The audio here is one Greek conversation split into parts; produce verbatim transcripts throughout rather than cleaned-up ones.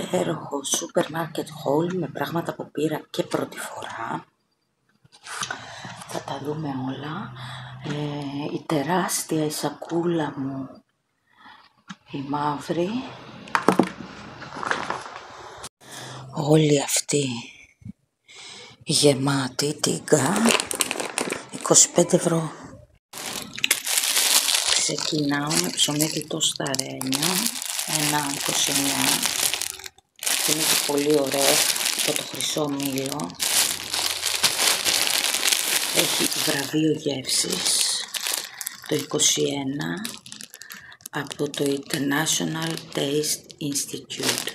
υπέροχο σούπερ μάρκετ haul με πράγματα που πήρα και πρώτη φορά. Θα τα δούμε όλα. Ε, η τεράστια η σακούλα μου, η μαύρη. Όλη αυτή γεμάτη τίγκα, είκοσι πέντε ευρώ. Ξεκινάω με ψωμί το σταρένιο, ένα είκοσι εννιά. Είναι και πολύ ωραίο από το χρυσό μήλο. Έχει βραβείο γεύσης το είκοσι ένα από το International Taste Institute.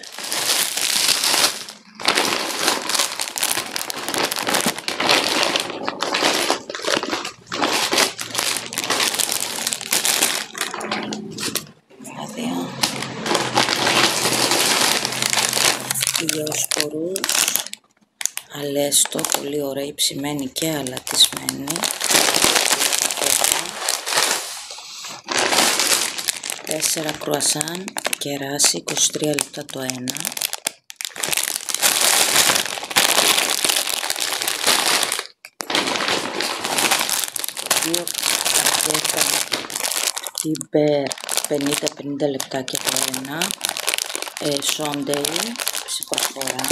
Διόσπορους, αλέστο, πολύ ωραία, ψημένη και αλατισμένη. Τέσσερα κρουασάν, κεράσι, είκοσι τρία λεπτά το ένα. Δύο πακέτα τιμπέρ, πενήντα πενήντα λεπτά και το ένα. Ε, Σόντεϊ, σε προσφορά,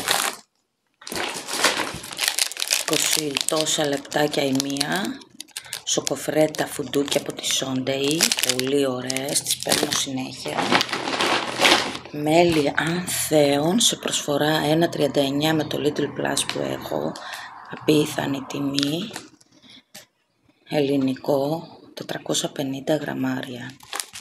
είκοσι τόσα λεπτάκια η μία. Σοκοφρέτα φουντούκια από τη Σόντεϊ, πολύ ωραίες, τις παίρνω συνέχεια. Μέλι ανθέων σε προσφορά ένα τριάντα εννιά με το Little Plus που έχω, απίθανη τιμή, ελληνικό, τετρακόσια πενήντα γραμμάρια.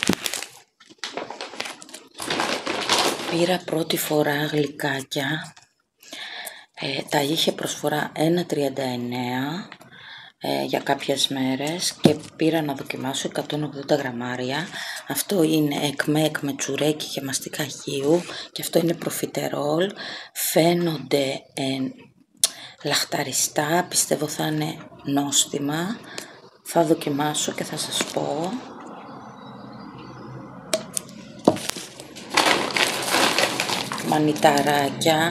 Πήρα πρώτη φορά γλυκάκια, ε, τα είχε προσφορά ένα τριάντα εννέα ε, για κάποιες μέρες και πήρα να δοκιμάσω εκατόν ογδόντα γραμμάρια. Αυτό είναι εκμέκ με τσουρέκι και μαστικά χείου και αυτό είναι προφιτερόλ. Φαίνονται ε, λαχταριστά, πιστεύω θα είναι νόστιμα. Θα δοκιμάσω και θα σας πω. Μανιταράκια,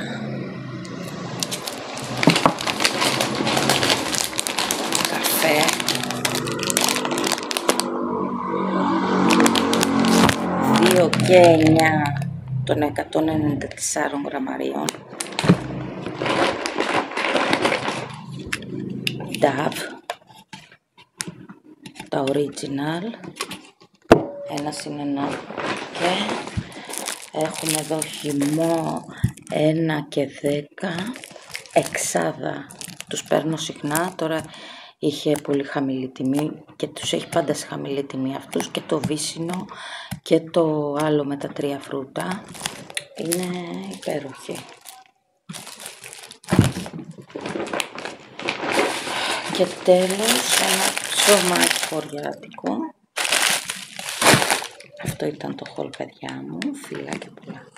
καφέ, δύο και εννιά των εκατόν ενενήντα τεσσάρων γραμμαρίων. Dove, τα original, ένα συν ένα και έχουμε εδώ χυμό ένα και δέκα, εξάδα, τους παίρνω συχνά, τώρα είχε πολύ χαμηλή τιμή και τους έχει πάντα σε χαμηλή τιμή αυτούς, και το βύσσινο και το άλλο με τα τρία φρούτα, είναι υπέροχοι. Και τέλος ένα ψωμάκι χωριάτικο. Αυτό ήταν το haul, παιδιά μου, φιλάκια πολλά.